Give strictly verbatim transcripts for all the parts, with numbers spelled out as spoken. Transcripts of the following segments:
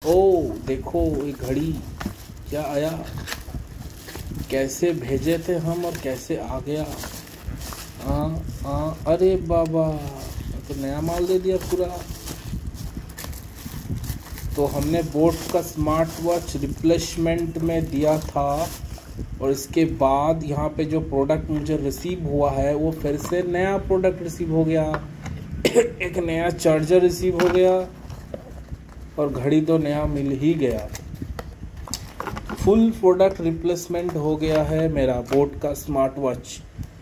ओ देखो ये घड़ी क्या आया, कैसे भेजे थे हम और कैसे आ गया। आ, आ, अरे बाबा तो नया माल दे दिया पूरा। तो हमने बोट का स्मार्ट वॉच रिप्लेसमेंट में दिया था और इसके बाद यहाँ पे जो प्रोडक्ट मुझे रिसीव हुआ है वो फिर से नया प्रोडक्ट रिसीव हो गया। एक नया चार्जर रिसीव हो गया और घड़ी तो नया मिल ही गया। फुल प्रोडक्ट रिप्लेसमेंट हो गया है मेरा बोट का स्मार्ट वॉच।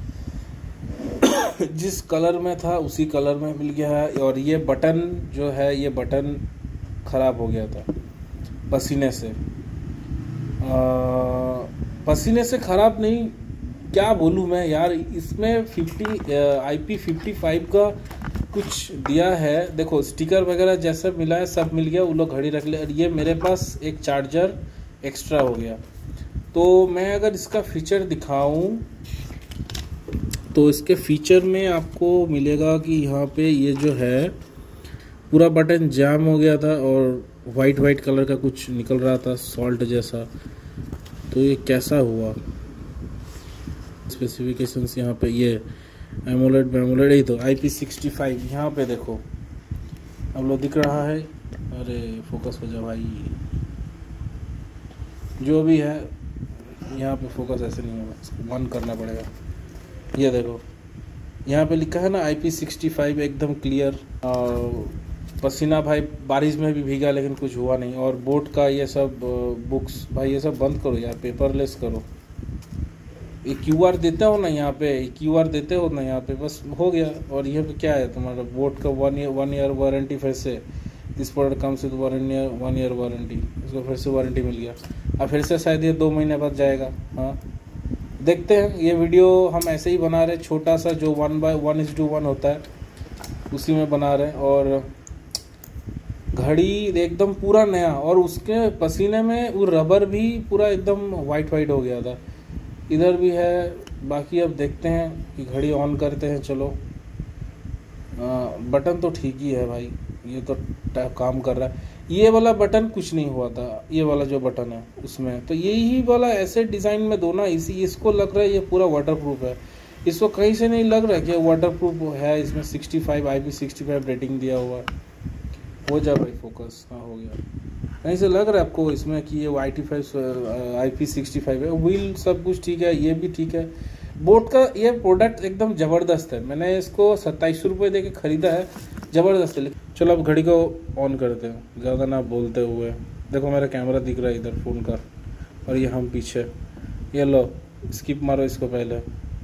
जिस कलर में था उसी कलर में मिल गया है। और ये बटन जो है ये बटन ख़राब हो गया था पसीने से। आ, पसीने से ख़राब नहीं, क्या बोलूँ मैं यार। इसमें fifty I P fifty five का कुछ दिया है, देखो स्टिकर वगैरह जैसा मिला है सब मिल गया। वो लोग घड़ी रख ले। और ये मेरे पास एक चार्जर एक्स्ट्रा हो गया। तो मैं अगर इसका फीचर दिखाऊं तो इसके फीचर में आपको मिलेगा कि यहाँ पे ये जो है पूरा बटन जाम हो गया था और वाइट वाइट कलर का कुछ निकल रहा था सॉल्ट जैसा। तो ये कैसा हुआ, स्पेसिफिकेशंस यहाँ पे ये एमोलेड एमोलेड ही तो आई पी सिक्सटी फाइव यहाँ पे देखो अब लो दिख रहा है। अरे फोकस हो जा भाई, जो भी है यहाँ पे फोकस ऐसे नहीं होगा, इसको बंद करना पड़ेगा। ये देखो यहाँ पे लिखा है ना आई पी सिक्सटी फाइव, एकदम क्लियर। और पसीना भाई बारिश में भी भीगा लेकिन कुछ हुआ नहीं। और बोट का ये सब बुक्स भाई ये सब बंद करो यार, पेपरलेस करो। ये क्यू आर देते हो ना यहाँ पे, क्यू आर देते हो ना यहाँ पे, बस हो गया। और ये पे क्या है तुम्हारा बोट का one year one year warranty फिर से, this product comes with one year one year warranty, इसको फिर से वारंटी मिल गया। अब फिर से शायद ये दो महीने बाद जाएगा। हाँ देखते हैं। ये वीडियो हम ऐसे ही बना रहे, छोटा सा जो one by one is to one होता है उसी में बना रहे। और घड़ी एकदम पूरा नया, और उसके पसीने में वो रबर भी पूरा एकदम वाइट वाइट हो गया था। इधर भी है। बाकी अब देखते हैं कि घड़ी ऑन करते हैं। चलो आ, बटन तो ठीक ही है भाई, ये तो काम कर रहा है। ये वाला बटन कुछ नहीं हुआ था, ये वाला जो बटन है उसमें तो यही वाला ऐसे डिज़ाइन में दो ना, इसी इसको लग रहा है ये पूरा वाटरप्रूफ है। इसको कहीं से नहीं लग रहा है कि वाटरप्रूफ है। इसमें sixty five I P sixty five rating दिया हुआ है। हो जा भाई फोकस, हाँ हो गया। कहीं से लग रहा है आपको इसमें कि ये I T five I P sixty five है। व्हील सब कुछ ठीक है, ये भी ठीक है। बोट का ये प्रोडक्ट एकदम ज़बरदस्त है। मैंने इसको सत्ताईस सौ रुपये दे के ख़रीदा है, ज़बरदस्त है। चलो अब घड़ी को ऑन करते हैं, ज़्यादा ना बोलते हुए। देखो मेरा कैमरा दिख रहा है इधर फ़ोन का, और ये हम पीछे। ये लो स्किप मारो इसको पहले।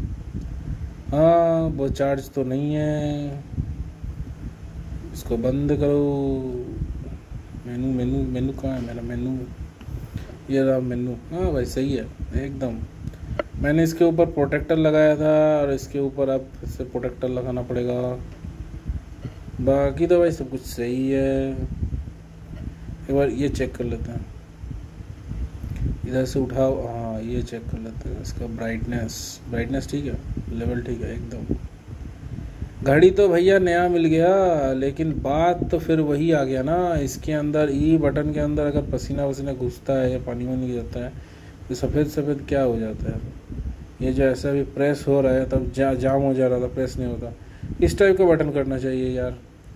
हाँ वो चार्ज तो नहीं है, इसको बंद करो। मेनू मेनू मेनू कहाँ है मेरा मेनू, ये रहा मेनू। हाँ भाई सही है एकदम। मैंने इसके ऊपर प्रोटेक्टर लगाया था और इसके ऊपर अब फिर से प्रोटेक्टर लगाना पड़ेगा। बाकी तो भाई सब कुछ सही है। एक बार ये चेक कर लेते हैं, इधर से उठाओ। हाँ ये चेक कर लेते हैं इसका ब्राइटनेस। ब्राइटनेस ठीक है, लेवल ठीक है एकदम। घड़ी तो भैया नया मिल गया, लेकिन बात तो फिर वही आ गया ना। इसके अंदर ई बटन के अंदर अगर पसीना वसीना घुसता है या पानी वानी जाता है तो सफ़ेद सफ़ेद क्या हो जाता है। ये जो ऐसा भी प्रेस हो रहा है तब जा, जाम हो जा रहा था, प्रेस नहीं होता। इस टाइप का बटन करना चाहिए यार।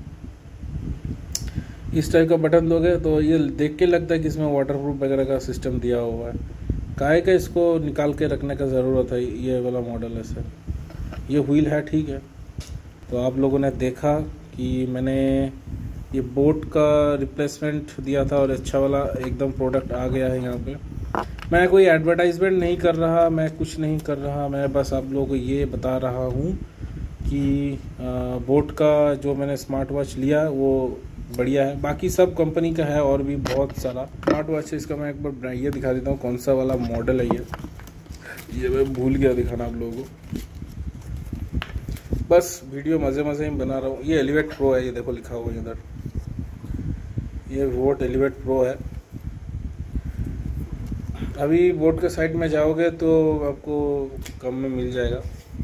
इस टाइप का बटन दोगे तो ये देख के लगता है कि इसमें वाटरप्रूफ वगैरह का सिस्टम दिया हुआ है। काहे का इसको निकाल के रखने का ज़रूरत है। ये वाला मॉडल है सर। ये व्हील है ठीक है। तो आप लोगों ने देखा कि मैंने ये बोट का रिप्लेसमेंट दिया था और अच्छा वाला एकदम प्रोडक्ट आ गया है यहाँ पे। मैं कोई एडवर्टाइजमेंट नहीं कर रहा, मैं कुछ नहीं कर रहा, मैं बस आप लोगों को ये बता रहा हूँ कि बोट का जो मैंने स्मार्ट वॉच लिया वो बढ़िया है। बाकी सब कंपनी का है और भी बहुत सारा स्मार्ट वॉच है। इसका मैं एक बार ये दिखा देता हूँ कौन सा वाला मॉडल है। ये ये मैं भूल गया दिखाना आप लोगों को, बस वीडियो मज़े मज़े में बना रहा हूँ। ये एलिवेट प्रो है, ये देखो लिखा हुआ है इधर, ये वोट एलिवेट प्रो है। अभी बोट के साइड में जाओगे तो आपको कम में मिल जाएगा,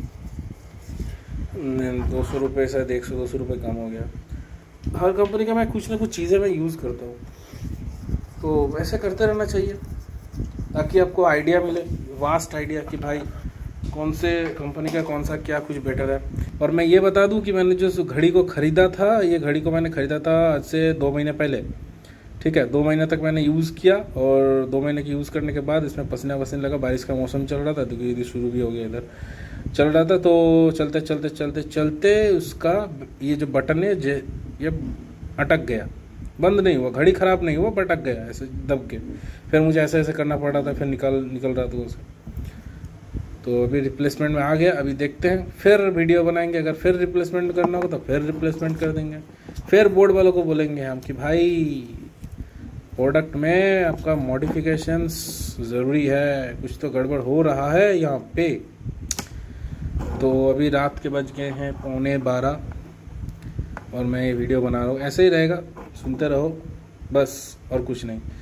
दो सौ रुपये शायद एक सौ दो सौ रुपये कम हो गया। हर कंपनी का मैं कुछ ना कुछ चीज़ें मैं यूज़ करता हूँ। तो वैसे करते रहना चाहिए ताकि आपको आइडिया मिले, वास्ट आइडिया कि भाई कौन से कंपनी का कौन सा क्या कुछ बेटर है। और मैं ये बता दूं कि मैंने जो घड़ी को ख़रीदा था, ये घड़ी को मैंने ख़रीदा था आज से दो महीने पहले, ठीक है। दो महीने तक मैंने यूज़ किया और दो महीने की यूज़ करने के बाद इसमें पसीना वसीना लगा, बारिश का मौसम चल रहा था तो ये शुरू भी हो गया इधर चल रहा था, तो चलते चलते चलते चलते उसका ये जो बटन है ये अटक गया, बंद नहीं हुआ, घड़ी ख़राब नहीं हुआ बट अटक गया ऐसे दब के। फिर मुझे ऐसे ऐसे करना पड़ रहा था, फिर निकल निकल रहा था उसे। तो अभी रिप्लेसमेंट में आ गया, अभी देखते हैं, फिर वीडियो बनाएंगे, अगर फिर रिप्लेसमेंट करना हो तो फिर रिप्लेसमेंट कर देंगे। फिर बोर्ड वालों को बोलेंगे हम कि भाई प्रोडक्ट में आपका मॉडिफिकेशंस ज़रूरी है, कुछ तो गड़बड़ हो रहा है यहाँ पे। तो अभी रात के बज गए हैं पौने बारह और मैं ये वीडियो बना रहा हूँ, ऐसे ही रहेगा, सुनते रहो बस, और कुछ नहीं।